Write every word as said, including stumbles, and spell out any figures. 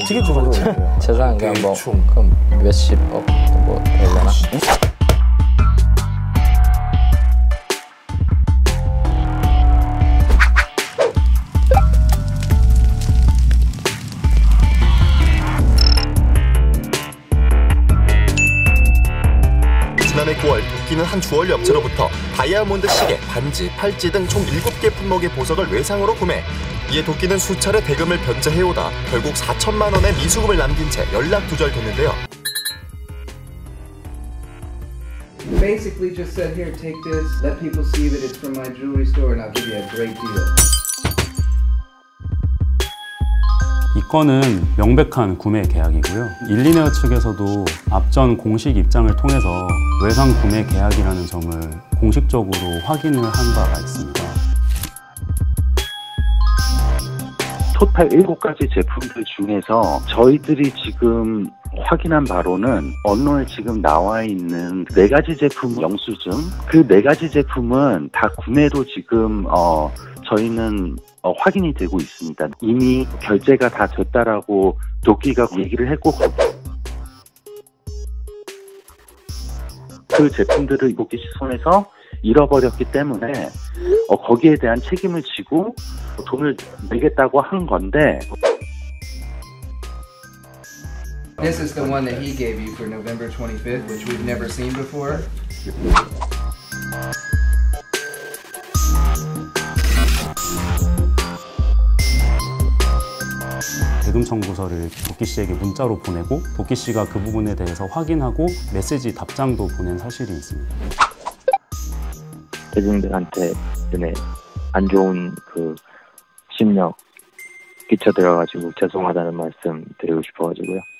어떻게 그걸 재산 그냥 뭐 대충. 그럼 몇십억 뭐 되려나? 지난해 구월 도끼는 한 주얼리 업체로부터 다이아몬드 시계, 반지, 팔찌 등 총 일곱 개 품목의 보석을 외상으로 구매. 이에 도끼는 수차례 대금을 변제해오다 결국 사천만 원의 미수금을 남긴 채 연락 두절됐는데요. Basically just said, here, take this, let people see that it's from my jewelry store and I'll give you a great deal. 이 건은 명백한 구매 계약이고요. 일리네어 측에서도 앞전 공식 입장을 통해서 외상 구매 계약이라는 점을 공식적으로 확인을 한 바가 있습니다. 토탈 일곱 가지 제품들 중에서 저희들이 지금 확인한 바로는 언론에 지금 나와 있는 네 가지 제품 영수증, 그 네 가지 제품은 다 구매로 지금 어, 저희는 어, 확인이 되고 있습니다. 이미 결제가 다 됐다라고 도끼가 얘기를 했고, 그 제품들을 도끼 씨 손에서 잃어버렸기 때문에 어, 거기에 대한 책임을 지고 돈을 내겠다고 한 건데. This is the one that he gave you for November twenty-fifth, which we've never seen before. 대금 청구서를 도끼 씨에게 문자로 보내고 도끼 씨가 그 부분에 대해서 확인하고 메시지 답장도 보낸 사실이 있습니다. 대중들한테 눈에 안 좋은 그 심력 끼쳐드려가지고 죄송하다는 말씀 드리고 싶어가지고요.